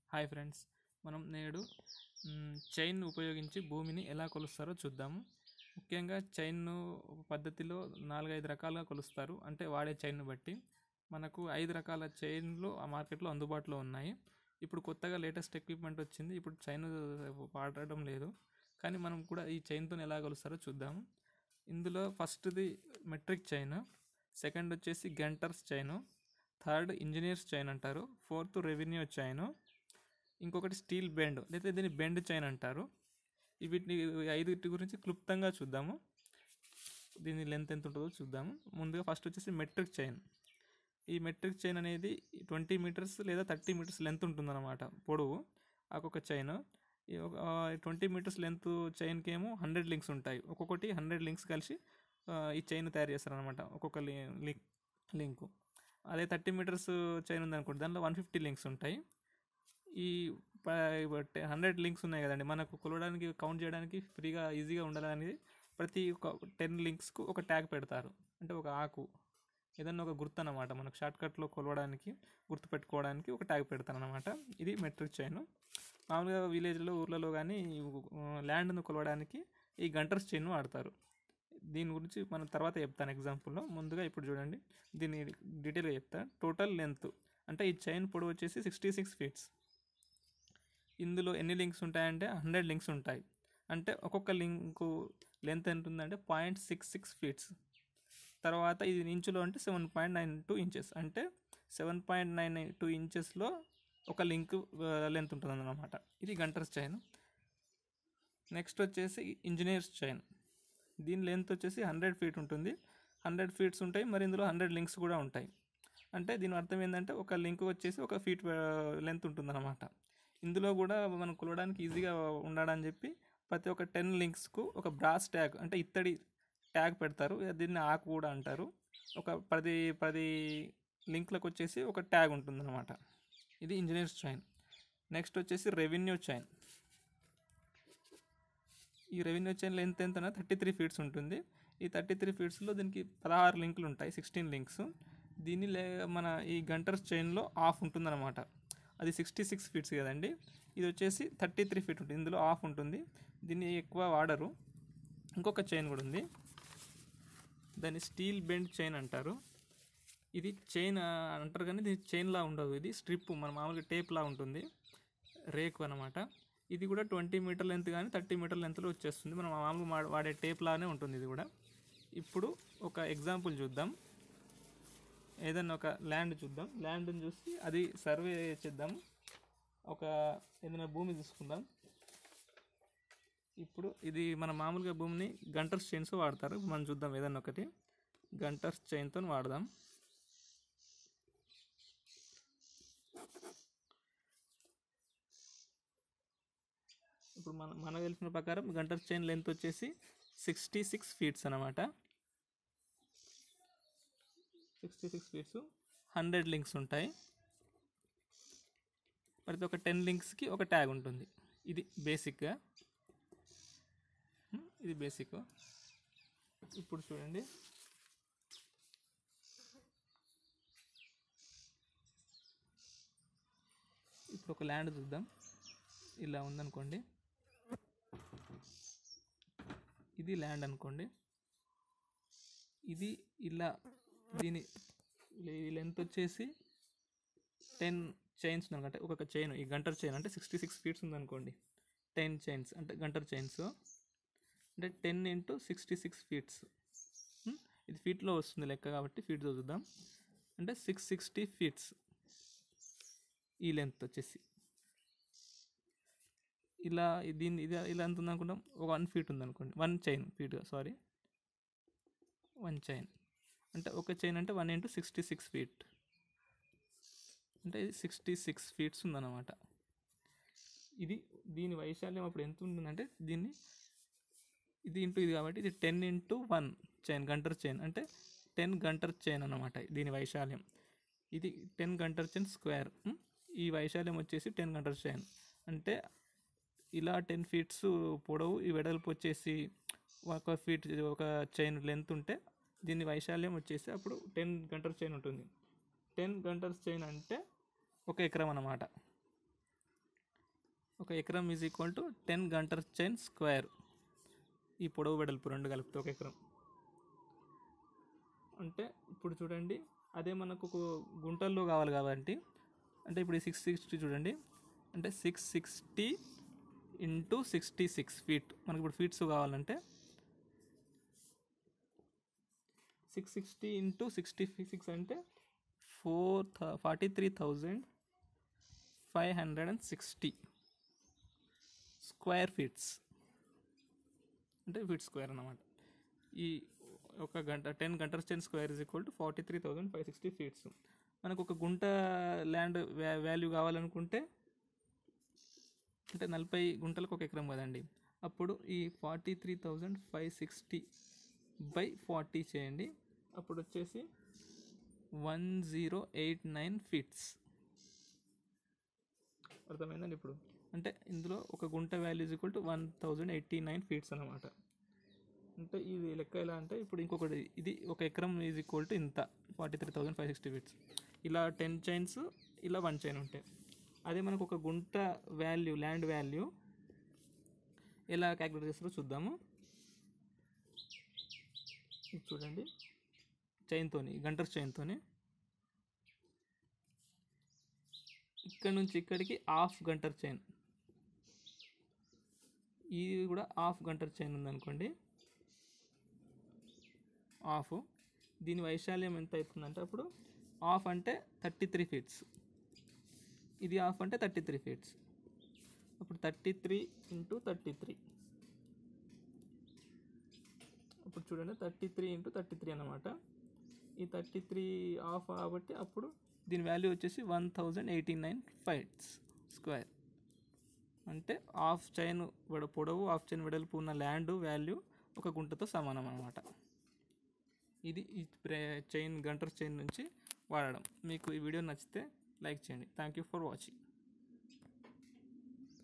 Hi friends, మనం నేడు chain ఉపయోగించి భూమిని ఎలా కొలుస్తారో చూద్దాము. ముఖ్యంగా చైన్ను పద్ధతిలో 4-5 రకాలుగా కొలుస్తారు. అంటే వాడే చైన్ను బట్టి మనకు 5 రకాల చైన్లు ఆ మార్కెట్లో అందుబాటులో ఉన్నాయి. ఇప్పుడు కొత్తగా లేటెస్ట్ ఎక్విప్మెంట్ వచ్చింది. ఇప్పుడు చైన్ వాడడం లేదు, కానీ మనం కూడా ఈ చైన్తో ఎలా కొలుస్తారో చూద్దాము. ఇందులో ఫస్ట్ది మెట్రిక్ చైన్, సెకండ్ వచ్చేసి Gunter's chain, third engineers chain అంటారు, ఫోర్త్ రెవెన్యూ చైను, ఇంకొకటి స్టీల్ బెండ్ లేదా దీన్ని బెండ్ చైన్ అంటారు. వీటిని 5 గురించి క్లుప్తంగా చూద్దాము. దీని లెంత్ ఎంత ఉంటుందో చూద్దాము. ముందుగా ఫస్ట్ వచ్చేసి మెట్రిక్ చైన్. ఈ మెట్రిక్ చైన్ అనేది 20 మీటర్స్ లేదా 30 మీటర్స్ లెంత్ ఉంటుందన్నమాట, పొడవు ఒక్కొక్క చైన్. 20 మీటర్స్ లెంత్ చైన్కి ఏమో 100 లింక్స్ ఉంటాయి. ఒక్కొక్కటి 100 లింక్స్ కలిసి ఈ చైన్ తయారు చేస్తారనమాట, ఒక్కొక్క లింకు. అదే 30 మీటర్స్ చైన్ ఉందనుకోండి, దానిలో 150 లింక్స్ ఉంటాయి. ఈ 100 లింక్స్ ఉన్నాయి కదండి, మనకు కొలవడానికి కౌంట్ చేయడానికి ఫ్రీగా ఈజీగా ఉండాలని ప్రతి ఒక 10 లింక్స్కు ఒక ట్యాగ్ పెడతారు. అంటే ఒక ఆకు, ఏదన్నా ఒక గుర్తు అన్నమాట, మనకు షార్ట్కట్లో కొలవడానికి గుర్తు పెట్టుకోవడానికి ఒక ట్యాగ్ పెడతాను అనమాట. ఇది మెట్రిక్ చైన్. మామూలుగా విలేజ్లో, ఊర్లలో కానీ ల్యాండ్ను కొలవడానికి ఈ గంటర్స్ చైన్ వాడతారు. దీని గురించి మనం తర్వాత చెప్తాను ఎగ్జాంపుల్లో. ముందుగా ఇప్పుడు చూడండి, దీన్ని డీటెయిల్గా చెప్తాను. టోటల్ లెంత్ అంటే ఈ చైన్ పొడవు వచ్చేసి 66 ఫీట్స్. ఇందులో ఎన్ని లింక్స్ ఉంటాయంటే 100 లింక్స్ ఉంటాయి. అంటే ఒక్కొక్క లింకు లెంత్ ఎంత ఉందంటే 0.66 ఫీట్స్. తర్వాత ఇది ఇంచులో అంటే 7.92 ఇంచెస్. అంటే 7.92 ఇంచెస్లో ఒక లింక్ లెంత్ ఉంటుంది అన్నమాట. ఇది గంటర్స్ చైన్. నెక్స్ట్ వచ్చేసి ఇంజనీర్స్ చైన్. దీని లెంత్ వచ్చేసి 100 ఫీట్ ఉంటుంది. 100 ఫీట్స్ ఉంటాయి, మరి ఇందులో 100 లింక్స్ కూడా ఉంటాయి. అంటే దీని అర్థం ఏంటంటే ఒక లింక్ వచ్చేసి ఒక ఫీట్ లెంత్ ఉంటుందన్నమాట. ఇందులో కూడా మనం కొలవడానికి ఈజీగా ఉండడానికి చెప్పి ప్రతి ఒక్క 10 లింక్స్కు ఒక బ్రాస్ ట్యాగ్ అంటే ఇత్తడి ట్యాగ్ పెడతారు. దీన్ని ఆకు కూడా అంటారు. ఒక 10 లింక్లకు వచ్చేసి ఒక ట్యాగ్ ఉంటుందన్నమాట. ఇది ఇంజనీర్స్ చైన్. నెక్స్ట్ వచ్చేసి రెవెన్యూ చైన్. ఈ రెవెన్యూ చైన్ లెంత్ ఎంత 33 ఫీట్స్ ఉంటుంది. ఈ 33 ఫీట్స్లో దీనికి 16 లింకులు ఉంటాయి, 16 లింక్స్. దీన్ని మన ఈ గంటర్స్ చైన్లో ఆఫ్ ఉంటుందన్నమాట. అది 66 ఫీట్స్ కదండి, ఇది వచ్చేసి 33 ఫీట్ ఉంటుంది, ఇందులో ఆఫ్ ఉంటుంది. దీన్ని ఎక్కువ వాడరు. ఇంకొక చైన్ కూడా ఉంది, దాన్ని స్టీల్ బెండ్ చైన్ అంటారు. ఇది చైన్ అంటారు కానీ ఇది చైన్లా ఉండదు, ఇది స్ట్రిప్, మన మామూలుగా టేప్లా ఉంటుంది, రేకు అనమాట. ఇది కూడా 20 మీటర్ లెంత్ కానీ 30 మీటర్ లెంత్లో వచ్చేస్తుంది. మనం మామూలుగా వాడే టేప్ లానే ఉంటుంది ఇది కూడా. ఇప్పుడు ఒక ఎగ్జాంపుల్ చూద్దాం. ఏదన్నా ఒక ల్యాండ్ చూద్దాం. ల్యాండ్ని చూసి అది సర్వే చేద్దాం. ఒక ఏదైనా భూమి తీసుకుందాం. ఇప్పుడు ఇది మన మామూలుగా భూమిని గంటర్స్ చైన్స్ వాడతారు. మనం చూద్దాం ఏదన్నా ఒకటి గంటర్స్ చైన్తో వాడదాం. ఇప్పుడు మనకు తెలిసిన ప్రకారం గంటర్స్ చైన్ లెంత్ వచ్చేసి 66 ఫీట్స్ అనమాట. 66 ఫీట్స్, 100 లింక్స్ ఉంటాయి. ప్రతి ఒక్క 10 లింక్స్కి ఒక ట్యాగ్ ఉంటుంది. ఇది బేసిక్గా, ఇది బేసిక్. ఇప్పుడు చూడండి, ఇప్పుడు ఒక ల్యాండ్ చూద్దాం. ఇలా ఉందనుకోండి, ఇది ల్యాండ్ అనుకోండి. ఇది ఇలా దీని లెంత్ వచ్చేసి 10 చైన్స్ అనమాట. ఒక్కొక్క చైన్, ఈ గంటర్ చైన్ అంటే 66 ఫీట్స్ ఉందనుకోండి, 10 చైన్స్ అంటే గంటర్ చైన్స్ అంటే 10 × 66 ఫీట్స్. ఇది ఫీట్లో వస్తుంది లెక్క కాబట్టి ఫీట్తో చూద్దాం. అంటే 660 ఫీట్స్ ఈ లెంత్ వచ్చేసి. ఇలా దీన్ని ఇలా ఎంత ఉందనుకుంటాం, 1 ఫీట్ ఉందనుకోండి, 1 చైన్ ఫీట్, సారీ 1 చైన్ అంటే ఒక చైన్ అంటే 1 × 66 ఫీట్ అంటే ఇది 66 ఫీట్స్ ఉందన్నమాట. ఇది దీని వైశాల్యం అప్పుడు ఎంత ఉంటుందంటే ఇది ఇంటూ ఇది కాబట్టి ఇది 10 × 1 చైన్, గంటర్ చైన్ అంటే 10 గంటర్ చైన్ అన్నమాట దీని వైశాల్యం. ఇది 10 గంటర్ చైన్ స్క్వేర్. ఈ వైశాల్యం వచ్చేసి 10 గంటర్ చైన్. అంటే ఇలా 10 ఫీట్స్ పొడవు, ఈ వెడల్పు వచ్చేసి 1 ఫీట్ ఒక చైన్ లెంత్ ఉంటే దీని వైశాల్యం వచ్చేసి అప్పుడు 10 గంటర్ చైన్ ఉంటుంది. 10 గంటర్స్ చైన్ అంటే 1 ఎకరం అన్నమాట. ఒక ఎకరం is equal to 10 Gunter chain square. ఈ పొడవు వెడల్పు రెండు కలిపితే ఒక ఎకరం. అంటే ఇప్పుడు చూడండి, అదే మనకు ఒక గుంటల్లో కావాలి కాబట్టి, అంటే ఇప్పుడు ఈ 660 చూడండి, అంటే 660 ఇంటూ 66 ఫీట్. మనకి ఇప్పుడు ఫీట్స్ కావాలంటే 660 ఇంటూ 66 అంటే 43,560 స్క్వేర్ ఫీట్స్, అంటే ఫీట్ స్క్వేర్ అన్నమాట. ఈ ఒక గంట 10 Gunter chain square is equal to 43,560 feets. మనకు ఒక గుంట ల్యాండ్ వాల్యూ కావాలనుకుంటే, అంటే 40 గుంటలకు ఒక ఎకరం కదండి, అప్పుడు ఈ 43,560 బై 40 చేయండి, అప్పుడు వచ్చేసి 1089 ఫీట్స్. అర్థమైందండి ఇప్పుడు? అంటే ఇందులో ఒక గుంట value is equal to 1089 feets అన్నమాట. అంటే ఇది లెక్క ఎలా అంటే, ఇప్పుడు ఇంకొకటి, ఇది ఒక ఎకరం ఈజ్ ఈక్వల్ టు ఇంత 43,560 ఫీట్స్. ఇలా 10 చైన్స్, ఇలా 1 చైన్ ఉంటాయి. అదే మనకు ఒక గుంట వాల్యూ, ల్యాండ్ వాల్యూ ఎలా క్యాలిక్యులేట్ చేస్తారో చూద్దాము. చూడండి, చైన్తోని, గంటర్స్ చైన్తోని ఇక్కడ నుంచి ఇక్కడికి హాఫ్ గంటర్ చైన్, ఇది కూడా హాఫ్ గంటర్ చైన్ ఉందనుకోండి, హాఫ్. దీని వైశాల్యం ఎంత అవుతుందంటే, అప్పుడు హాఫ్ అంటే 33 ఫీట్స్, ఇది హాఫ్ అంటే 33 ఫీట్స్. అప్పుడు 33 ఇంటూ 33, అప్పుడు చూడండి 33 ఇంటూ 33 అన్నమాట. ఈ 33 హాఫ్ కాబట్టి అప్పుడు దీని వాల్యూ వచ్చేసి 1089 ఫీట్స్ స్క్వేర్. అంటే హాఫ్ చైన్ పొడవు, హాఫ్ చైన్ వెడల్పు ఉన్న ల్యాండ్ వాల్యూ ఒక గుంటతో సమానం అన్నమాట. ఇది ఈ చైన్, గంటర్ చైన్ నుంచి వాడడం. మీకు ఈ వీడియో నచ్చితే లైక్ చేయండి. Thank you for watching.